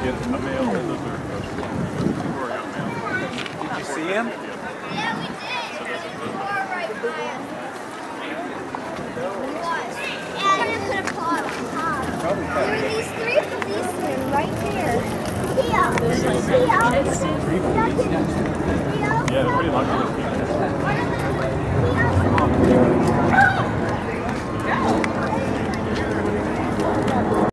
get a male and a third person. Did you see him? Yeah, we did. Right by us. And I'm gonna put a pot on top. There are these three policemen right there. Yeah, they're pretty lucky with people.